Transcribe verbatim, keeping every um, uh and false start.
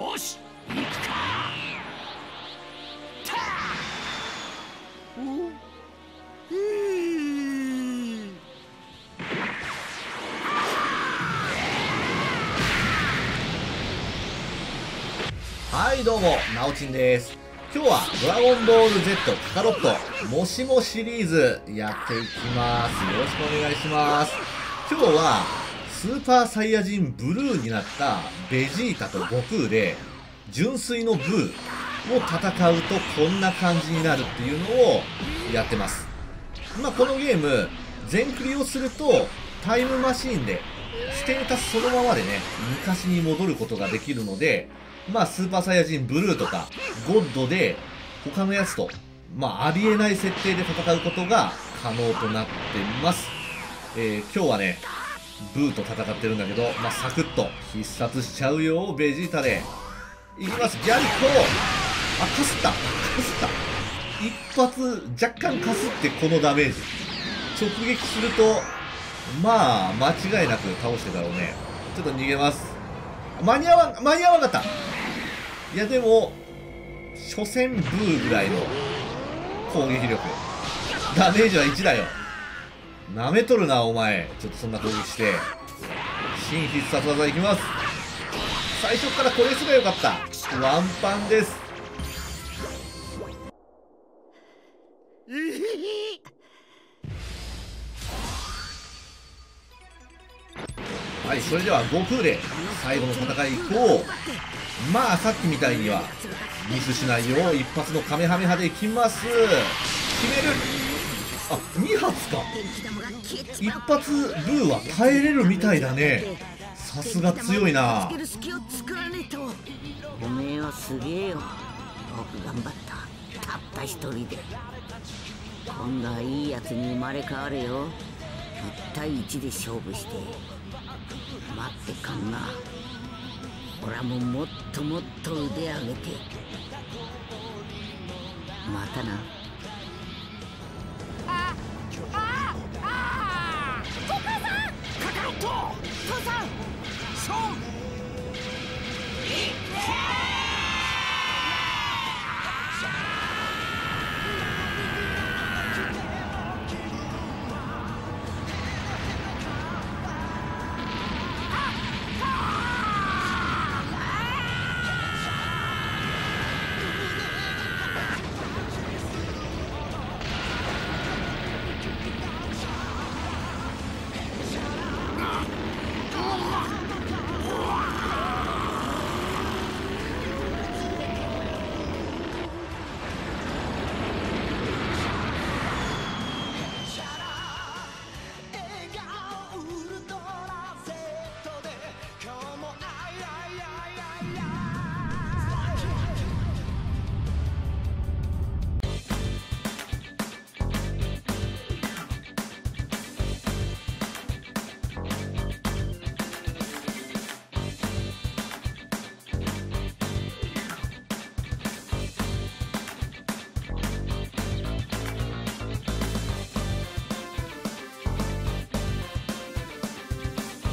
よし行くか。たおへーはいどうも、なおちんです。今日はドラゴンボール Z カカロットもしもシリーズやっていきます。よろしくお願いします。今日はスーパーサイヤ人ブルーになったベジータと悟空で純粋のブーを戦うとこんな感じになるっていうのをやってます。まあこのゲーム全クリをするとタイムマシーンでステータスそのままでね昔に戻ることができるので、まあスーパーサイヤ人ブルーとかゴッドで他のやつとまあありえない設定で戦うことが可能となってます。えー、今日はねブーと戦ってるんだけど、まあサクッと必殺しちゃうよベジータでいきます。ギャリコあ、かすったかすった一発若干かすってこのダメージ直撃するとまあ間違いなく倒してだろうね。ちょっと逃げます。間に合わん間に合わなかった。いやでも所詮ブーぐらいの攻撃力ダメージはいちだよ。なめとるなお前。ちょっとそんな攻撃して新必殺技いきます。最初からこれすればよかった。ワンパンです。はい、それでは悟空で最後の戦い行こう。まあさっきみたいにはミスしないよう一発のカメハメハでいきます。決める。あ、に発か。一発ブーは耐えれるみたいだね。さすが強いな。 おめえはすげえよ。僕頑張った。たった一人で。今度はいいやつに生まれ変わるよ。いち対いちで勝負して待ってかんな。俺はもうもっともっと腕上げてまたな。 ああああお母さんカカロット父さんそう